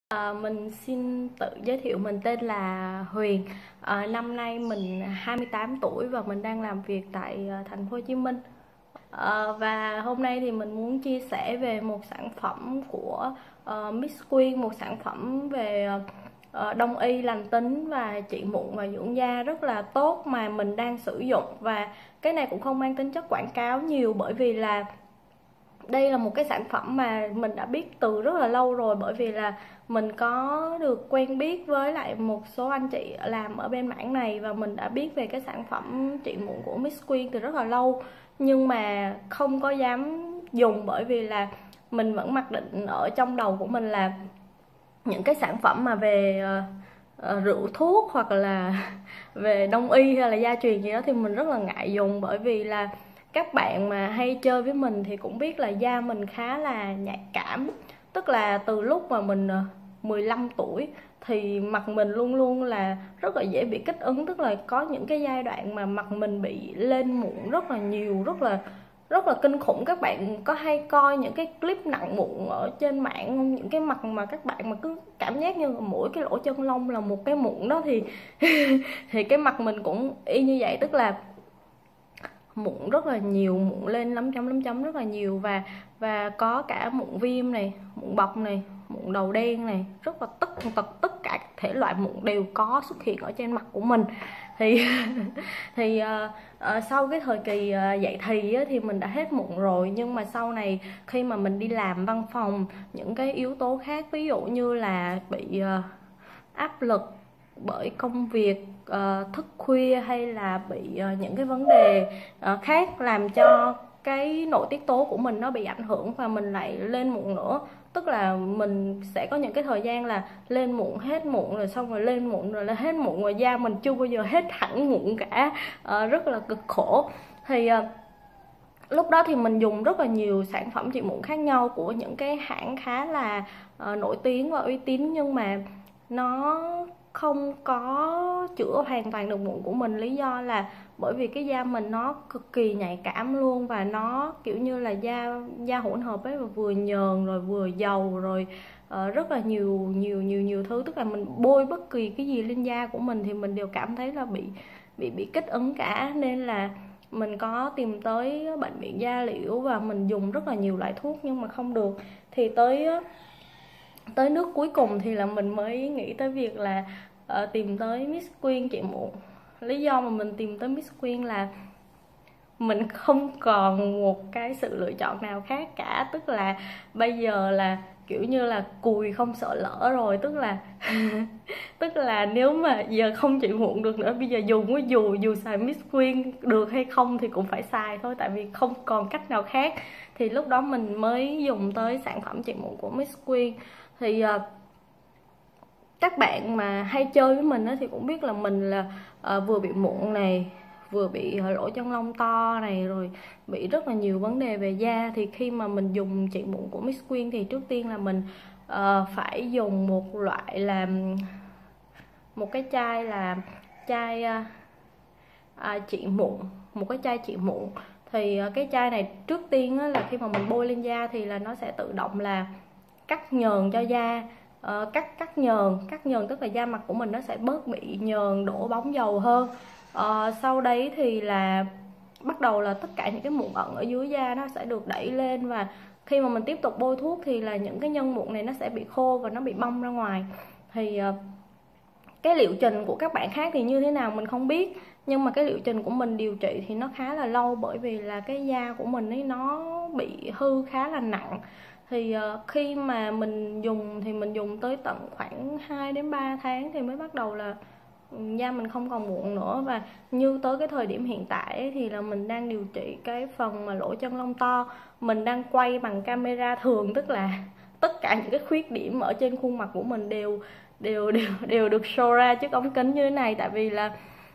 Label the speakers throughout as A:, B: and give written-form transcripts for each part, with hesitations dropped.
A: Mình xin tự giới thiệu, mình tên là Huyền. Năm nay mình 28 tuổi và mình đang làm việc tại thành phố Hồ Chí Minh. Và hôm nay thì mình muốn chia sẻ về một sản phẩm của Miss Queen, một sản phẩm về đông y lành tính và trị mụn và dưỡng da rất là tốt mà mình đang sử dụng. Và cái này cũng không mang tính chất quảng cáo nhiều, bởi vì là đây là một cái sản phẩm mà mình đã biết từ rất là lâu rồi, bởi vì là mình có được quen biết với lại một số anh chị làm ở bên mảng này và mình đã biết về cái sản phẩm trị mụn của Miss Queen từ rất là lâu, nhưng mà không có dám dùng, bởi vì là mình vẫn mặc định ở trong đầu của mình là những cái sản phẩm mà về rượu thuốc hoặc là về đông y hay là gia truyền gì đó thì mình rất là ngại dùng. Bởi vì là các bạn mà hay chơi với mình thì cũng biết là da mình khá là nhạy cảm, tức là từ lúc mà mình 15 tuổi thì mặt mình luôn luôn là rất là dễ bị kích ứng, tức là có những cái giai đoạn mà mặt mình bị lên mụn rất là nhiều, rất là kinh khủng. Các bạn có hay coi những cái clip nặng mụn ở trên mạng không? Những cái mặt mà các bạn mà cứ cảm giác như mỗi cái lỗ chân lông là một cái mụn đó thì thì cái mặt mình cũng y như vậy, tức là mụn rất là nhiều, mụn lên lấm chấm rất là nhiều, và có cả mụn viêm này, mụn bọc này, mụn đầu đen này, rất là tất cả các thể loại mụn đều có xuất hiện ở trên mặt của mình. Thì sau cái thời kỳ dậy thì mình đã hết mụn rồi, nhưng mà sau này khi mà mình đi làm văn phòng, những cái yếu tố khác, ví dụ như là bị áp lực bởi công việc, thức khuya, hay là bị những cái vấn đề khác làm cho cái nội tiết tố của mình nó bị ảnh hưởng và mình lại lên mụn nữa. Tức là mình sẽ có những cái thời gian là lên mụn, hết mụn, rồi xong rồi lên mụn, rồi là hết mụn, rồi da mình chưa bao giờ hết hẳn mụn cả, rất là cực khổ. Thì lúc đó thì mình dùng rất là nhiều sản phẩm trị mụn khác nhau của những cái hãng khá là nổi tiếng và uy tín, nhưng mà nó không có chữa hoàn toàn được mụn của mình. Lý do là bởi vì cái da mình nó cực kỳ nhạy cảm luôn, và nó kiểu như là da hỗn hợp ấy, và vừa nhờn rồi vừa dầu rồi rất là nhiều thứ, tức là mình bôi bất kỳ cái gì lên da của mình thì mình đều cảm thấy là bị kích ứng cả. Nên là mình có tìm tới bệnh viện da liễu và mình dùng rất là nhiều loại thuốc nhưng mà không được. Thì tới nước cuối cùng thì là mình mới nghĩ tới việc là tìm tới Miss Queen trị mụn. Lý do mà mình tìm tới Miss Queen là mình không còn một cái sự lựa chọn nào khác cả, tức là bây giờ là kiểu như là cùi không sợ lỡ rồi, tức là tức là nếu mà giờ không trị mụn được nữa, bây giờ dù xài Miss Queen được hay không thì cũng phải xài thôi, tại vì không còn cách nào khác. Thì lúc đó mình mới dùng tới sản phẩm trị mụn của Miss Queen. Thì các bạn mà hay chơi với mình thì cũng biết là mình là vừa bị mụn này, vừa bị lỗ chân lông to này, rồi bị rất là nhiều vấn đề về da. Thì khi mà mình dùng trị mụn của Miss Queen thì trước tiên là mình phải dùng một loại là một cái chai là chai trị mụn, một cái chai trị mụn. Thì cái chai này trước tiên là khi mà mình bôi lên da thì là nó sẽ tự động là cắt nhờn cho da. Cắt nhờn tức là da mặt của mình nó sẽ bớt bị nhờn, đổ bóng dầu hơn. Sau đấy thì là bắt đầu là tất cả những cái mụn ẩn ở dưới da nó sẽ được đẩy lên, và khi mà mình tiếp tục bôi thuốc thì là những cái nhân mụn này nó sẽ bị khô và nó bị bong ra ngoài. Thì cái liệu trình của các bạn khác thì như thế nào mình không biết, nhưng mà cái liệu trình của mình điều trị thì nó khá là lâu, bởi vì là cái da của mình ấy nó bị hư khá là nặng. Thì khi mà mình dùng thì mình dùng tới tận khoảng 2 đến 3 tháng thì mới bắt đầu là da mình không còn mụn nữa. Và như tới cái thời điểm hiện tại ấy, thì là mình đang điều trị cái phần mà lỗ chân lông to. Mình đang quay bằng camera thường, tức là tất cả những cái khuyết điểm ở trên khuôn mặt của mình đều được show ra trước ống kính như thế này, tại vì là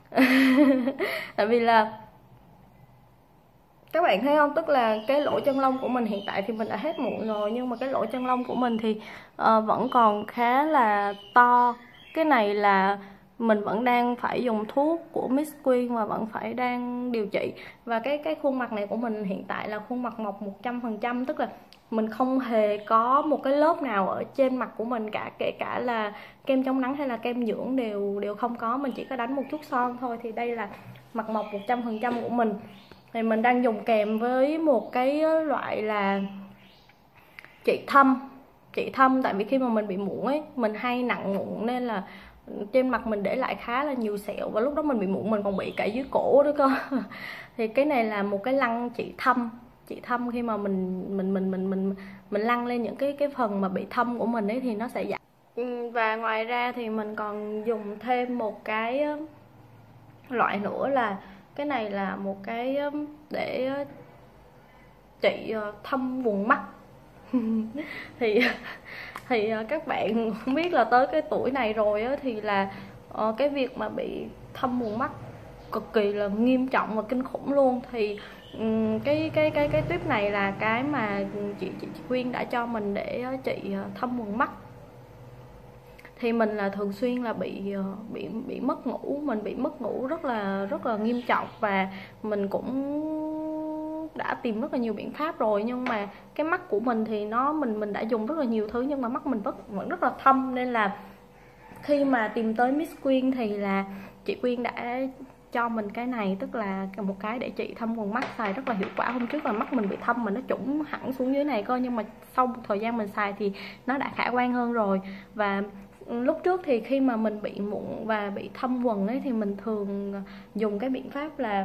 A: tại vì là các bạn thấy không, tức là cái lỗ chân lông của mình hiện tại thì mình đã hết mụn rồi, nhưng mà cái lỗ chân lông của mình thì vẫn còn khá là to. Cái này là mình vẫn đang phải dùng thuốc của Miss Queen và vẫn phải đang điều trị. Và cái khuôn mặt này của mình hiện tại là khuôn mặt mọc 100%, tức là mình không hề có một cái lớp nào ở trên mặt của mình cả, kể cả là kem chống nắng hay là kem dưỡng đều không có, mình chỉ có đánh một chút son thôi. Thì đây là mặt mộc 100% của mình. Thì mình đang dùng kèm với một cái loại là trị thâm, tại vì khi mà mình bị mụn ấy, mình hay nặng mụn nên là trên mặt mình để lại khá là nhiều sẹo, và lúc đó mình bị mụn mình còn bị cả dưới cổ nữa cơ. Thì cái này là một cái lăn trị thâm khi mà mình lăn lên những cái phần mà bị thâm của mình ấy thì nó sẽ giảm. Và ngoài ra thì mình còn dùng thêm một cái loại nữa, là cái này là một cái để trị thâm quầng mắt. thì các bạn không biết là tới cái tuổi này rồi á, thì là cái việc mà bị thâm quầng mắt cực kỳ là nghiêm trọng và kinh khủng luôn. Thì cái tuyếp này là cái mà chị Quyên đã cho mình để trị thâm quầng mắt. Thì mình là thường xuyên là bị mất ngủ, mình bị mất ngủ rất là nghiêm trọng, và mình cũng đã tìm rất là nhiều biện pháp rồi, nhưng mà cái mắt của mình thì mình đã dùng rất là nhiều thứ nhưng mà mắt mình vẫn rất là thâm. Nên là khi mà tìm tới Miss Quyên thì là chị Quyên đã cho mình cái này, tức là một cái để trị thâm quầng mắt, xài rất là hiệu quả. Hôm trước là mắt mình bị thâm mà nó trũng hẳn xuống dưới này cơ, nhưng mà sau một thời gian mình xài thì nó đã khả quan hơn rồi. Và lúc trước thì khi mà mình bị mụn và bị thâm quầng ấy thì mình thường dùng cái biện pháp là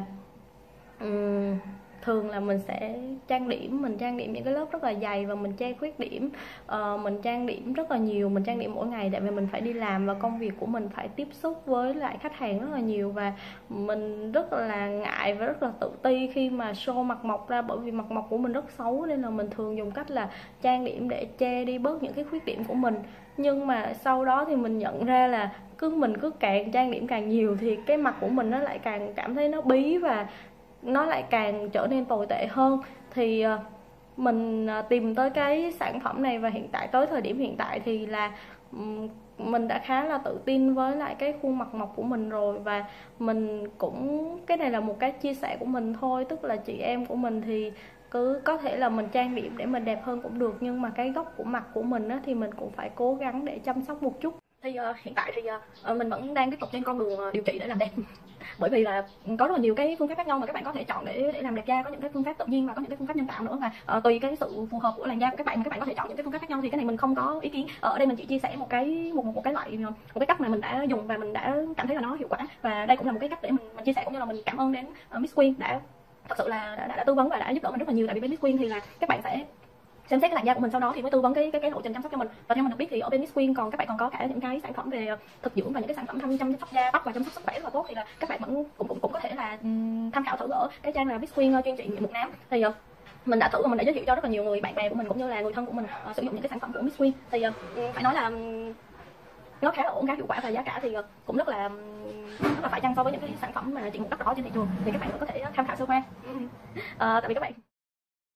A: thường là mình sẽ trang điểm những cái lớp rất là dày và mình che khuyết điểm. Mình trang điểm rất là nhiều, mình trang điểm mỗi ngày, tại vì mình phải đi làm và công việc của mình phải tiếp xúc với lại khách hàng rất là nhiều, và mình rất là ngại và rất là tự ti khi mà show mặt mộc ra, bởi vì mặt mộc của mình rất xấu. Nên là mình thường dùng cách là trang điểm để che đi bớt những cái khuyết điểm của mình. Nhưng mà sau đó thì mình nhận ra là mình cứ càng trang điểm càng nhiều thì cái mặt của mình nó lại càng cảm thấy nó bí và nó lại càng trở nên tồi tệ hơn. Thì mình tìm tới cái sản phẩm này, và tới thời điểm hiện tại thì là mình đã khá là tự tin với lại cái khuôn mặt mộc của mình rồi. Và mình cũng, cái này là một cái chia sẻ của mình thôi, tức là chị em của mình thì cứ có thể là mình trang điểm để mình đẹp hơn cũng được, nhưng mà cái gốc của mặt của mình á, thì mình cũng phải cố gắng để chăm sóc một chút. Thì hiện tại thì mình vẫn đang tiếp tục trên con đường điều trị để làm đẹp. Bởi vì là có rất là nhiều cái phương pháp khác nhau mà các bạn có thể chọn để làm đẹp da. Có những cái phương pháp tự nhiên và có những cái phương pháp nhân tạo nữa, và tùy cái sự phù hợp của làn da của các bạn mà các bạn có thể chọn những cái phương pháp khác nhau. Thì cái này mình không có ý kiến. Ở đây mình chỉ chia sẻ một cái cách mà mình đã dùng và mình đã cảm thấy là nó hiệu quả. Và đây cũng là một cái cách để mình chia sẻ, cũng như là mình cảm ơn đến Miss Quyên đã thật sự là đã tư vấn và đã giúp đỡ mình rất là nhiều. Tại vì bên Miss Quyên thì là các bạn sẽ xem xét cái làn da của mình, sau đó thì mới tư vấn cái lộ trình chăm sóc cho mình. Và theo mình được biết thì ở bên Miss Quyên các bạn còn có cả những cái sản phẩm về thực dưỡng và những cái sản phẩm chăm sóc da, tóc và chăm sóc sức khỏe rất là tốt. Thì là các bạn vẫn cũng có thể là tham khảo thử ở cái trang là Miss Quyên chuyên trị mụn nám. Thì mình đã thử và mình đã giới thiệu cho rất là nhiều người bạn bè của mình cũng như là người thân của mình sử dụng những cái sản phẩm của Miss Quyên. Thì phải nói là nó khá là ổn, khá hiệu quả, và giá cả thì cũng rất là phải chăng so với những cái sản phẩm mà trị mụn đắt đỏ trên thị trường. Thì các bạn có thể tham khảo sơ qua. Tạm biệt các bạn.